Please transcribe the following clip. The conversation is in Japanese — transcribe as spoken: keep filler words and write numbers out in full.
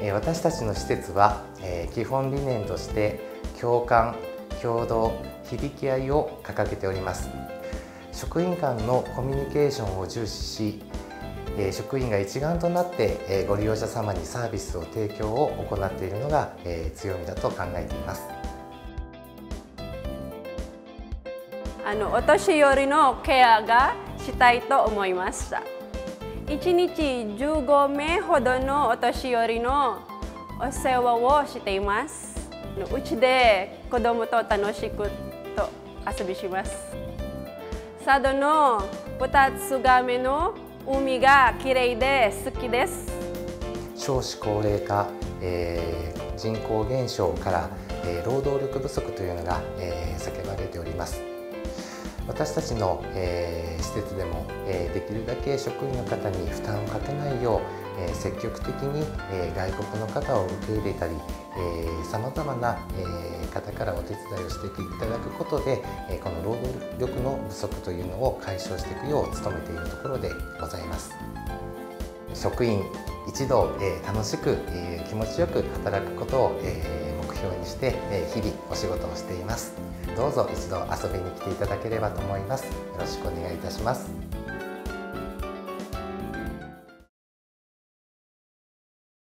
私たちの施設は基本理念として共感、協働、響き合いを掲げております。職員間のコミュニケーションを重視し、職員が一丸となってご利用者様にサービスを提供を行っているのが強みだと考えています。 あのお年寄りのケアがしたいと思いました。いちにちじゅうごめいほどのお年寄りのお世話をしています。うちで子供と楽しくと遊びします。佐渡のブタツガメの海がきれいで好きです。 少子高齢化、えー、人口減少から、えー、労働力不足というのが、えー、叫ばれております。私たちの、えー、施設でも、えー、できるだけ職員の方に負担をかけないよう、えー、積極的に、えー、外国の方を受け入れたり、さまざまな、えー、方からお手伝いをしていただくことで、えー、この労働力の不足というのを解消していくよう努めているところでございます。職員一同、えー、楽しく、えー、気持ちよく働くことを、えー、目標にして、えー、日々お仕事をしています。どうぞ一度遊びに来ていただければと思います。よろしくお願いいたします。